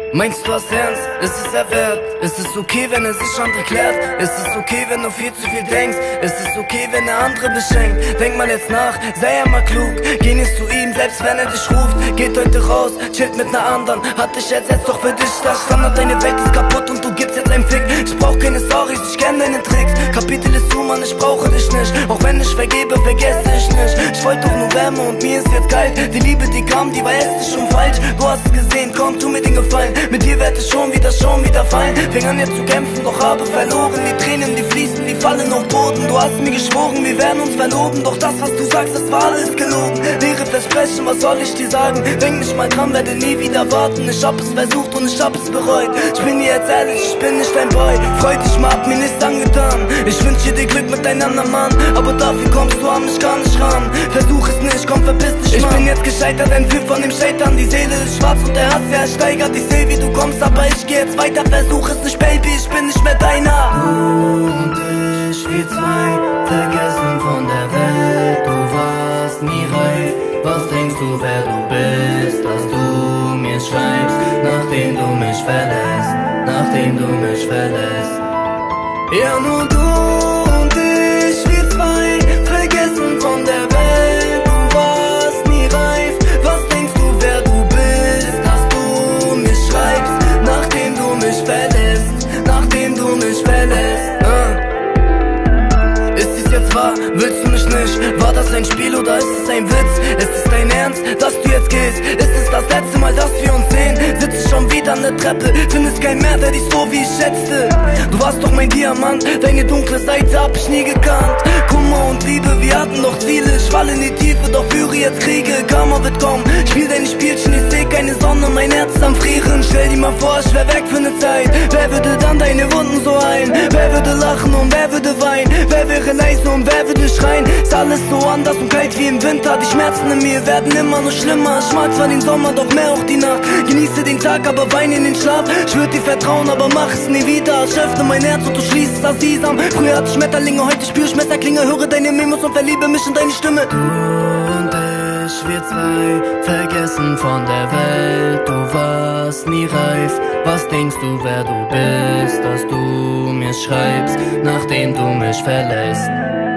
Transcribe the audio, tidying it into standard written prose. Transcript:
Meinst du hast ernst? Ist es erwehrt? Ist es okay, wenn er sich andere klärt? Ist es okay, wenn du viel zu viel denkst? Ist es okay, wenn er andere beschenkt? Denk mal jetzt nach, sei einmal klug. Geh nicht zu ihm, selbst wenn er dich ruft. Geht heute raus, chillt mit ner anderen. Hat dich ersetzt, doch für dich das Standard. Deine Welt ist kaputt und du gibst jetzt einen Fick. Ich brauch keine Storys, ich kenn deine Tricks. Kapitel ist zu, Mann, ich brauche dich nicht. Auch wenn ich vergebe, vergesse ich nicht. Ich wollte doch nur Wärme und mir ist jetzt kalt. Die Liebe, die kam, die war hässlich schon falsch. Du hast es gesehen, komm, tu mir den Gefallen. Mit dir werd ich schon wieder fallen. Fing an jetzt zu kämpfen, doch habe verloren. Die Tränen, die fließen, die fallen auf Boden. Du hast mir geschworen, wir werden uns verloben. Doch das, was du sagst, das war alles gelogen. Leere Versprechen, was soll ich dir sagen? Denk nicht mal dran, werde nie wieder warten. Ich hab es versucht und ich hab es bereut. Ich bin dir jetzt ehrlich, ich bin nicht dein Boy. Freu dich mal, hab mir nichts angetan. Ich wünsche dir Glück mit deinem anderen Mann. Aber dafür kommst du an mich gar nicht ran. Versuch es nicht, komm, verpiss dich, Mann. Ich bin jetzt gescheitert, entführt von dem Scheitern. Die Seele ist schwarz und der Hass, ja, steigert. Ich seh, wie du kommst, aber ich geh jetzt weiter. Versuch es nicht, Baby, ich bin nicht mehr deiner. Du und ich, wir zwei, vergessen von der Welt. Du warst nie reif. Was denkst du, wer du bist, dass du mir schreibst, nachdem du mich verlässt, nachdem du mich verlässt? Ja, nur du und ich, wir zwei, vergessen von der Welt. Du warst nie reif. Was denkst du, wer du bist, dass du mir schreibst, nachdem du mich verlässt, nachdem du mich verlässt? Ist dies jetzt wahr? Willst du mich nicht? War das ein Spiel oder ist es ein Witz? Ist es dein Ernst, dass du jetzt gehst? Ist es das letzte Mal, dass wir uns sehen? Sitze schon wieder an der Treppe, findest kein mehr, der dich so wie ich schätzte. Du warst doch mein Diamant, deine dunkle Seite hab ich nie gekannt. Kummer und Liebe, wir hatten doch Ziele. Ich fall in die Tiefe, doch führe jetzt Kriege. Karma wird kommen, spiel deine Spielchen, ich seh keine Sonne, mein Herz ist am Frieren. Stell dir mal vor, ich wär weg für ne Zeit. Wer würde dann deine Wunden so heilen? Wer würde lachen und wer würde weinen? Wer wäre leise und wer würde schreien? Ist alles so anders und kalt wie im Winter. Die Schmerzen in mir werden immer nur schlimmer. Ich mag zwar den Sommer, doch mehr auch die Nacht. Genieße den Tag, aber weine in den Schlaf. Ich würd dir vertrauen, aber mach es nie wieder. Ich öffne mein Herz und du schließt das Sesam. Früher hatte ich Schmetterlinge, heute spür ich Messerklinge. Höre deine Memos und verliebe mich in deine Stimme. Du und ich, wir zwei, vergessen von der Welt. Du warst nie reif. Was denkst du, wer du bist, dass du mir schreibst, nachdem du mich verlässt?